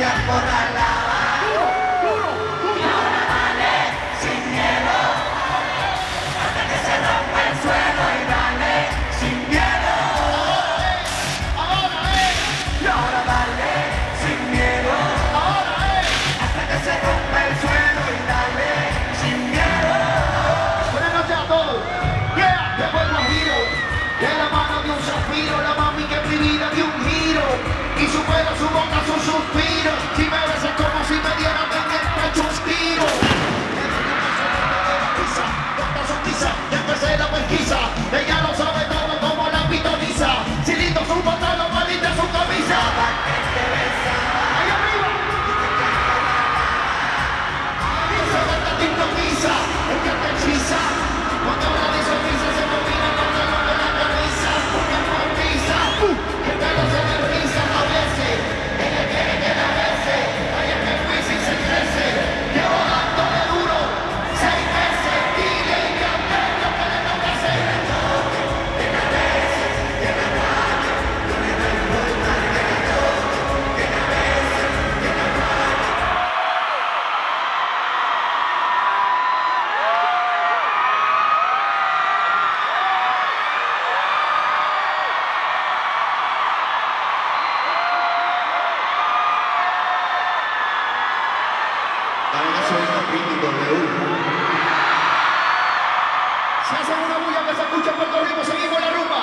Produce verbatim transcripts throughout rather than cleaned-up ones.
Se hace una bulla que se escucha en Puerto Rico, seguimos la rumba.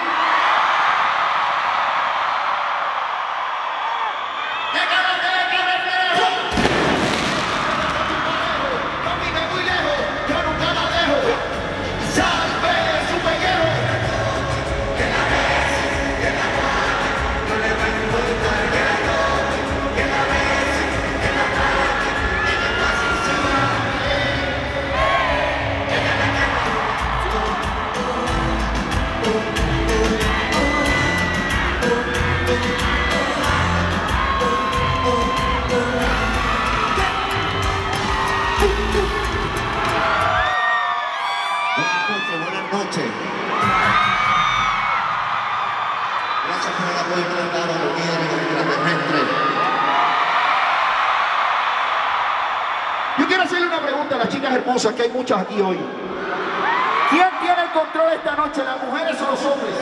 ¡Déjate, déjate! Camina muy lejos, yo nunca la dejo. ¡Salve su pellejo! Que la ves, que la guarda, no le va a importar que la toque. Que la ves, que la trate, que la pase y se va. Que la ves. Buenas noches. Gracias por el apoyo que le han dado a los líderes extraterrestres. Yo quiero hacerle una pregunta a las chicas hermosas, que hay muchas aquí hoy. ¿Quién tiene el control esta noche, las mujeres o los hombres?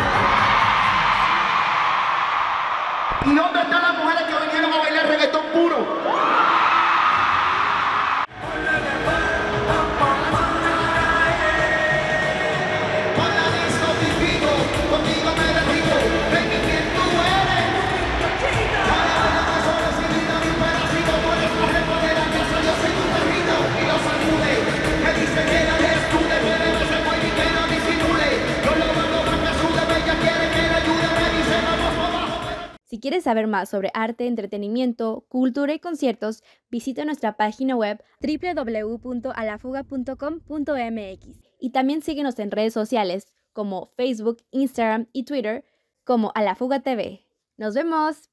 ¿Y dónde están las mujeres que vinieron a bailar reggaetón puro? Si quieres saber más sobre arte, entretenimiento, cultura y conciertos, visita nuestra página web doble u doble u doble u punto a la fuga punto com punto m x y también síguenos en redes sociales como Facebook, Instagram y Twitter como A La Fuga T V. ¡Nos vemos!